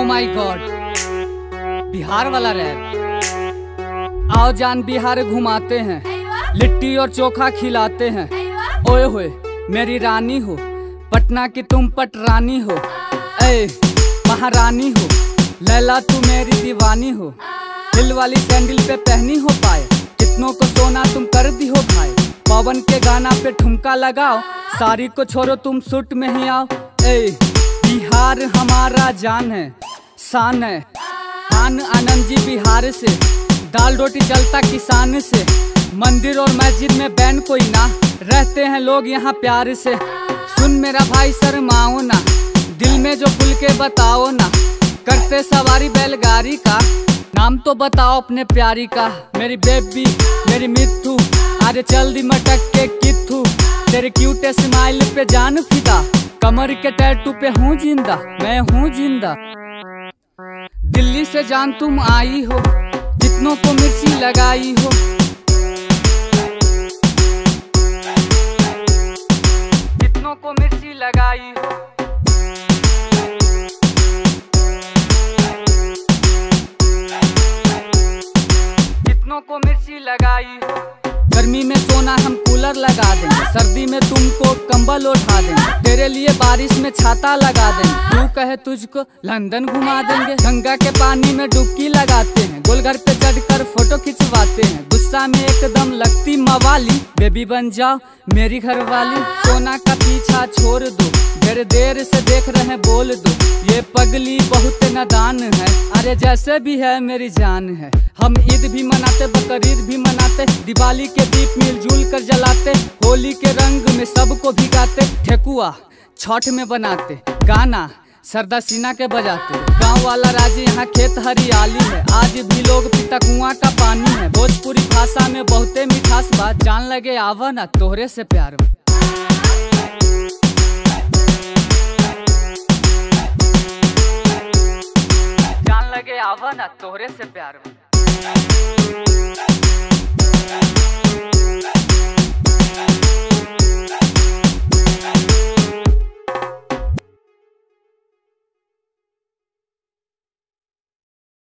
माय God, Bihar वाला rap. आओ जान बिहार घुमाते हैं, लिट्टी और चोखा खिलाते हैं। ओए होए मेरी रानी हो, पटना की तुम पटरानी हो। ए महारानी हो, लैला तू मेरी दीवानी हो। हिल वाली सैंडल पे पहनी हो पाए, कितनों को सोना तुम कर दी हो भाई। पवन के गाना पे ठुमका लगाओ, सारी को छोड़ो तुम सूट में ही आओ। ए बिहार हमारा जान है, शान है। खान आनंद जी बिहार से, दाल रोटी चलता किसान से। मंदिर और मस्जिद में बैन कोई ना, रहते हैं लोग यहाँ प्यार से। सुन मेरा भाई शर्माओ ना, दिल में जो खुल के बताओ ना। करते सवारी बैलगाड़ी का, नाम तो बताओ अपने प्यारी का। मेरी बेबी मेरी मिट्टू, आज चल दी मटक के कित्थू। तेरे क्यूट स्माइल पे जान फिदा, कमर के टैटू पे हूँ जिंदा, मैं हूँ जिंदा। दिल्ली से जान तुम आई हो, कितनों को मिर्ची लगाई हो। कितनों को मिर्ची लगाई हो। कितनों को मिर्ची लगाई हो। गर्मी में सोना हम कूलर लगा देंगे, सर्दी में तुमको कंबल उठा देंगे। तेरे लिए बारिश में छाता लगा देंगे, तू कहे तुझको लंदन घुमा देंगे। गंगा के पानी में डुबकी लगाते हैं, गोलघर पे चढ़कर फोटो खिंचवाते हैं। गुस्सा में एकदम लगती मवाली, बेबी बन जाओ मेरी घरवाली। सोना का पीछा छोड़ दो, देर देर से देख रहे बोल दो। ये पगली बहुत नादान है, अरे जैसे भी है मेरी जान है। हम ईद भी मनाते, बकरीद भी मनाते, दिवाली के दीप मिलजुल कर जलाते। होली के रंग में सबको भिगाते, ठेकुआ छठ में बनाते, गाना सरदा सिन्हा के बजाते। गांव वाला राज्य यहाँ खेत हरियाली है, आज भी लोग पीता कुआं का पानी है। भोजपुरी भाषा में बहुते मिठास बात, जान लगे आवा ना तोहरे से प्यार में। जान लगे आवा ना तोहरे से प्यार में।